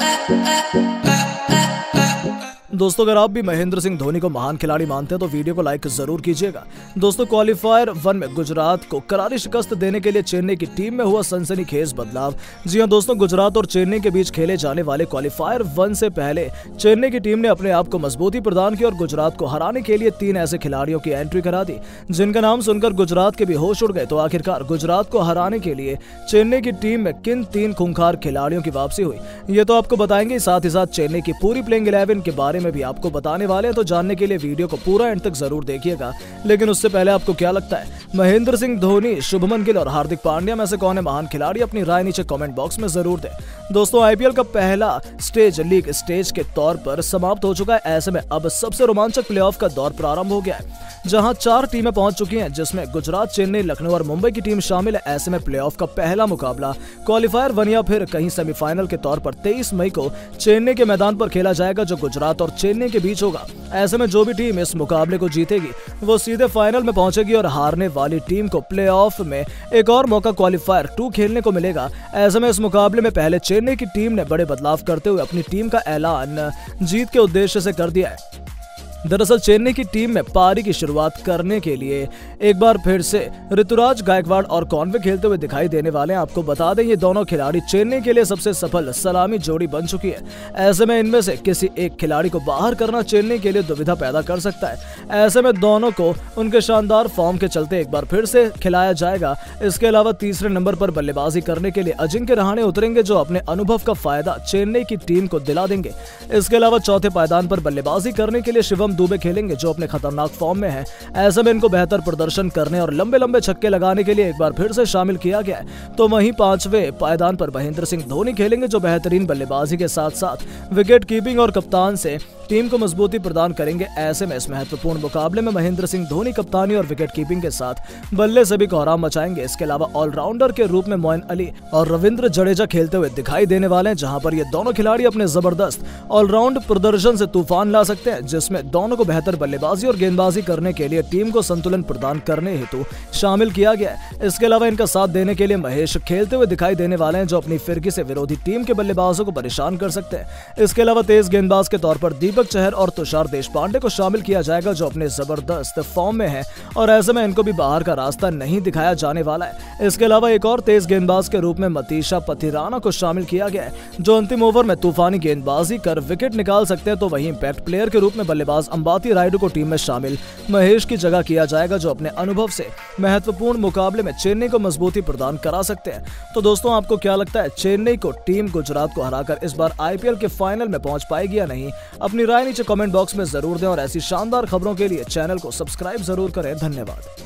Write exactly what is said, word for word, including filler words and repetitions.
दोस्तों, अगर आप भी महेंद्र सिंह धोनी को महान खिलाड़ी मानते हैं तो वीडियो को लाइक जरूर कीजिएगा। दोस्तों, क्वालिफायर वन में गुजरात को करारी शिकस्त देने के लिए चेन्नई की टीम में हुआ सनसनीखेज बदलाव। जी हां दोस्तों, गुजरात और चेन्नई के बीच खेले जाने वाले क्वालिफायर वन से पहले चेन्नई की टीम ने अपने आप को मजबूती प्रदान की और गुजरात को हराने के लिए तीन ऐसे खिलाड़ियों की एंट्री करा दी जिनका नाम सुनकर गुजरात के भी होश उड़ गए। तो आखिरकार गुजरात को हराने के लिए चेन्नई की टीम में किन तीन खूंखार खिलाड़ियों की वापसी हुई, ये तो आपको बताएंगे। साथ ही साथ चेन्नई की पूरी प्लेइंग इलेवन के बारे में भी आपको बताने वाले हैं, तो जानने के लिए वीडियो को पूरा एंड तक जरूर देखिएगा। लेकिन उससे पहले आपको क्या लगता है, महेंद्र सिंह धोनी, शुभमन गिल और हार्दिक पांड्या में से कौन है महान खिलाड़ी? अपनी राय नीचे कमेंट बॉक्स में जरूर दें। दोस्तों, आईपीएल का पहला स्टेज लीग स्टेज के तौर पर समाप्त हो चुका है। ऐसे में अब सबसे रोमांचक प्लेऑफ का दौर प्रारंभ हो गया है, जहां चार टीमें पहुंच चुकी हैं, जिसमें गुजरात, चेन्नई, लखनऊ और मुंबई की टीम शामिल है। ऐसे में प्लेऑफ का पहला मुकाबला क्वालिफायर वन या फिर कहीं सेमीफाइनल के तौर पर तेईस मई को चेन्नई के मैदान पर खेला जाएगा, जो गुजरात और चेन्नई के बीच होगा। ऐसे में जो भी टीम इस मुकाबले को जीतेगी वो सीधे फाइनल में पहुंचेगी और हारने वाली टीम को प्लेऑफ में एक और मौका क्वालिफायर टू खेलने को मिलेगा। ऐसे में इस मुकाबले में पहले चेन्नई की टीम ने बड़े बदलाव करते हुए अपनी टीम का ऐलान जीत के उद्देश्य से कर दिया है। दरअसल चेन्नई की टीम में पारी की शुरुआत करने के लिए एक बार फिर से ऋतुराज गायकवाड़ और कॉनवे खेलते हुए दिखाई देने वाले हैं। आपको बता दें, ये दोनों खिलाड़ी चेन्नई के लिए सबसे सफल सलामी जोड़ी बन चुकी है। ऐसे में इनमें से किसी एक खिलाड़ी को बाहर करना चेन्नई के लिए दुविधा पैदा कर सकता है। ऐसे में दोनों को उनके शानदार फॉर्म के चलते एक बार फिर से खिलाया जाएगा। इसके अलावा तीसरे नंबर पर बल्लेबाजी करने के लिए अजिंक्य रहाणे उतरेंगे, जो अपने अनुभव का फायदा चेन्नई की टीम को दिला देंगे। इसके अलावा चौथे पायदान पर बल्लेबाजी करने के लिए शिवम दुबे खेलेंगे, जो अपने खतरनाक फॉर्म में है। ऐसे में इनको बेहतर प्रदर्शन करने और लंबे लंबे छक्के लगाने के लिए एक बार फिर से शामिल किया गया है। तो वहीं पांचवें पायदान पर महेंद्र सिंह धोनी खेलेंगे, जो बेहतरीन बल्लेबाजी के साथ साथ विकेट कीपिंग और कप्तान से टीम को मजबूती प्रदान करेंगे। ऐसे में इस महत्वपूर्ण मुकाबले में महेंद्र सिंह धोनी कप्तानी और विकेट कीपिंग के साथ बल्ले से भी कोहराम मचाएंगे। इसके अलावा ऑलराउंडर के रूप में मोइन अली और रविंद्र जडेजा खेलते हुए दिखाई देने वाले हैं, जहां पर ये दोनों खिलाड़ी अपने जबरदस्त ऑलराउंड प्रदर्शन से तूफान ला सकते हैं, जिसमें दोनों को बेहतर बल्लेबाजी और गेंदबाजी करने के लिए टीम को संतुलन प्रदान करने हेतु शामिल किया गया है। इसके अलावा इनका साथ देने के लिए महेश खेलते हुए दिखाई देने वाले हैं, जो अपनी फिरकी से विरोधी टीम के बल्लेबाजों को परेशान कर सकते हैं। इसके अलावा तेज गेंदबाज के तौर पर दीपक चहर और तुषार देशपांडे को शामिल किया जाएगा, जो अपने जबरदस्त फॉर्म में है और ऐसे में इनको भी बाहर का रास्ता नहीं दिखाया जाने वाला है। इसके अलावा एक और तेज गेंदबाज के रूप में मतीशा पथिराना को शामिल किया गया है, जो अंतिम ओवर में तूफानी गेंदबाजी कर विकेट निकाल सकते हैं। तो वहीं इंपैक्ट प्लेयर के रूप में बल्लेबाज अंबाती रायडू को टीम में शामिल महेश की जगह किया जाएगा, जो अपने अनुभव से महत्वपूर्ण मुकाबले में चेन्नई को मजबूती प्रदान करा सकते हैं। तो दोस्तों, आपको क्या लगता है, चेन्नई को टीम गुजरात को हराकर इस बार आईपीएल के फाइनल में पहुंच पाएगी या नहीं? अपनी राय नीचे कमेंट बॉक्स में जरूर दें और ऐसी शानदार खबरों के लिए चैनल को सब्सक्राइब जरूर करें। धन्यवाद।